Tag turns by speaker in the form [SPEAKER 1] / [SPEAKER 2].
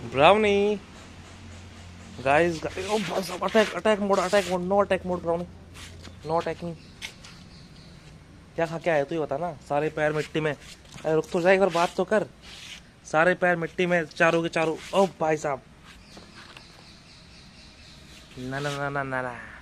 [SPEAKER 1] Brownie guys, ओ भाई साहब, attack attack mode, attack mode, no attack mode Brownie, no attacking. क्या खा के आया तू, ये बता ना। सारे पैर मिट्टी में। अरे रुक तो जा, एक बार बात तो कर। सारे पैर मिट्टी में, चारों के चारों। ओ भाई साहब, ना ना ना ना ना ना।